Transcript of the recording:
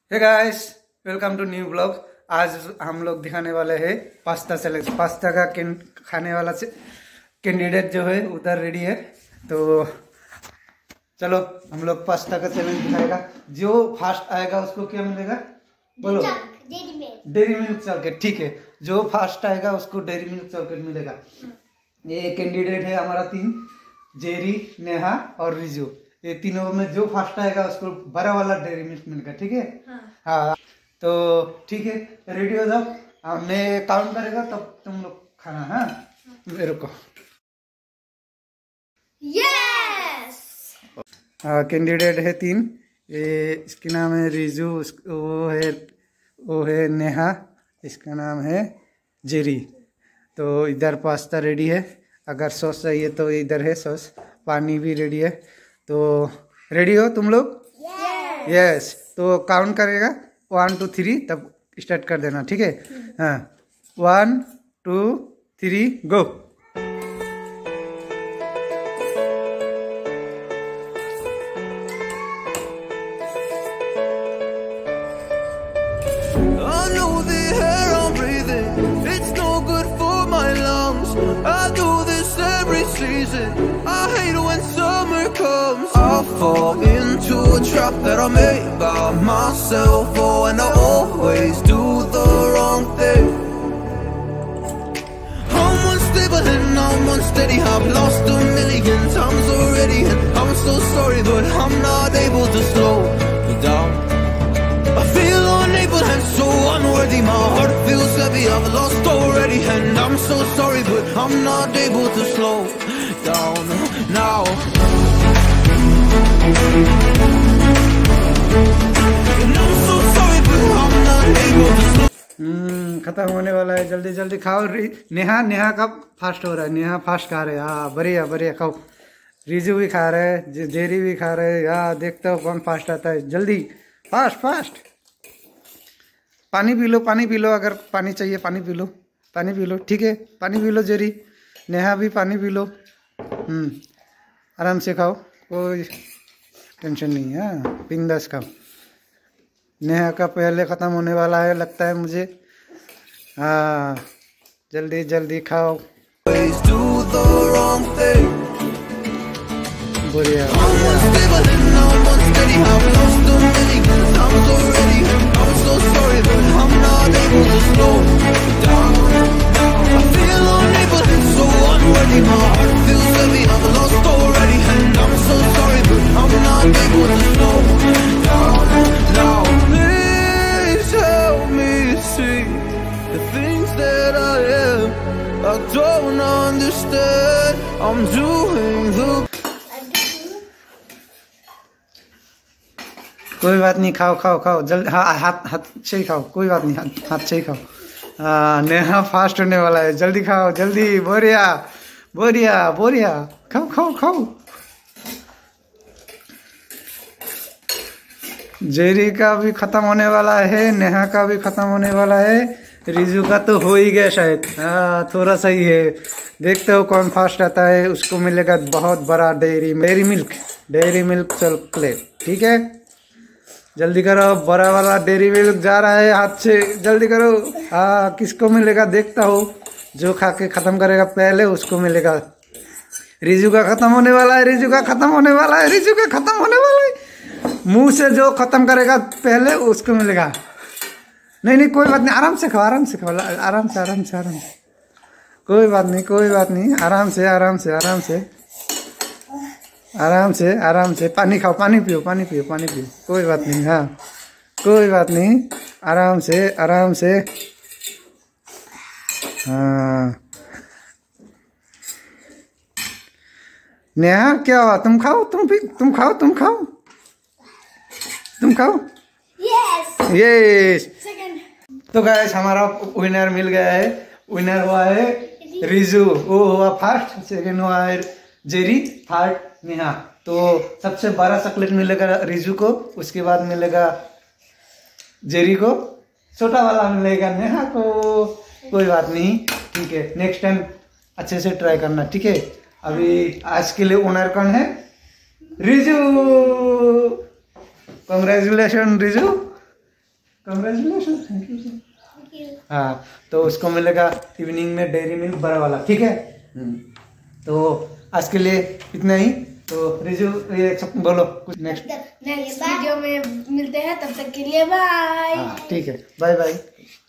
Hey guys, welcome to new blog. आज हम लोग दिखाने वाले हैं पास्ता चैलेंज। पास्ता का खाने वाला कैंडिडेट जो है उधर रेडी है, तो चलो हम लोग पास्ता का चैलेंज दिखाएगा। जो फास्ट आएगा उसको क्या मिलेगा बोलो? Dairy milk chocolate. ठीक है, जो फास्ट आएगा उसको डेयरी मिल्क चॉकलेट मिलेगा। ये कैंडिडेट है हमारा 3, जेरी, नेहा और रिजू। ये तीनों में जो फास्ट आएगा उसको बड़ा वाला डेयरी मिल्क मिलेगा। ठीक है? हाँ, तो ठीक है, रेडी हो जाओ। हमने काउंट करेगा तब तुम लोग खाना। हाँ, मेरे को यस। कैंडिडेट है 3। ये इसके नाम है रिजू, वो है नेहा, इसका नाम है जेरी। तो इधर पास्ता रेडी है। अगर सॉस चाहिए तो इधर है सॉस। पानी भी रेडी है। तो रेडी हो तुम लोग? यस। तो काउंट करेगा 1 2 3, तब स्टार्ट कर देना। ठीक है? हाँ, 1 2 3 गो। I hate it when summer comes. I fall into a trap that I made by myself. Oh, and I always do the wrong thing. I'm unstable and I'm unsteady. I've lost a million times already, and I'm so sorry, but I'm not able to slow down. I feel unable and so unworthy. My heart feels heavy. I've lost already, and I'm so sorry, but I'm not able to slow down now. And I'm so sorry, but I'm not able to slow. खत्म होने वाला है। जल्दी जल्दी खाओ। नेहा का fast हो रहा है। नेहा फास्ट खा रहे हैं। हाँ, बढ़िया बढ़िया खाओ। रिजू भी खा रहे हैं, जेरी भी खा रहे हैं। हाँ, देखते हो कौन फास्ट आता है। जल्दी, फास्ट फास्ट। पानी पी लो, पानी पी लो। अगर पानी चाहिए पानी पी लो, पानी पी लो। ठीक है, पानी पी लो जेरी। नेहा भी पानी पी लो। आराम से खाओ, कोई टेंशन नहीं है। बिंदास खाओ। नेहा का पहले ख़त्म होने वाला है लगता है मुझे। हाँ, जल्दी जल्दी खाओ। बढ़िया। I don't understand. I'm doing the. कोई बात नहीं, खाओ खाओ खाओ जल्दी। हाँ, हाथ से ही खाओ, कोई बात नहीं, हाथ से ही खाओ। हाँ, नेहा फास्ट होने वाला है। जल्दी खाओ, जल्दी। बढ़िया बढ़िया बढ़िया। खाओ खाओ खाओ। जेरी का भी खत्म होने वाला है, नेहा का भी खत्म होने वाला है, रिजू का तो हो ही गया शायद। हाँ, थोड़ा सा ही है। देखते हो कौन फास्ट आता है, उसको मिलेगा बहुत बड़ा डेयरी मिल्क चॉकलेट। ठीक है, जल्दी करो। बड़ा वाला डेयरी मिल्क जा रहा है हाथ से। जल्दी करो। हाँ, किसको मिलेगा देखता हो। जो खा के खत्म करेगा पहले उसको मिलेगा। रिजू का खत्म होने वाला है, रिजू का खत्म होने वाला है, रिजू का खत्म होने वाला है। मुंह से जो खत्म करेगा पहले उसको मिलेगा। नहीं, कोई बात नहीं, आराम से खाओ, आराम से खाओ, आराम से आराम से आराम से। कोई बात नहीं, कोई बात नहीं, आराम से आराम से आराम से आराम से आराम से। पानी खाओ, पानी पियो, पानी पियो, पानी पियो। कोई बात नहीं। हाँ, कोई बात नहीं, आराम से आराम से। हाँ, नेहा क्या हुआ? तुम खाओ, तुम खाओ, तुम खाओ। यस। तो गाइस, हमारा विनर मिल गया है। विनर हुआ है रिजू, वो हुआ फर्स्ट। सेकंड हुआ है जेरी, थर्ड नेहा। तो सबसे बड़ा चॉकलेट मिलेगा रिजू को, उसके बाद मिलेगा जेरी को, छोटा वाला मिलेगा नेहा को। कोई बात नहीं, ठीक है, नेक्स्ट टाइम अच्छे से ट्राई करना। ठीक है, अभी आज के लिए ओनर कौन है? Riju. Congratulation Riju. Congratulation, thank you. हाँ, तो उसको मिलेगा इवनिंग में डेयरी मिल्क बड़ा वाला, ठीक है। तो आज के लिए इतना ही। तो रिजू ये सब बोलो कुछ, नेक्स्ट वीडियो में मिलते हैं, तब तक के लिए बाय। हाँ ठीक है, बाय बाय।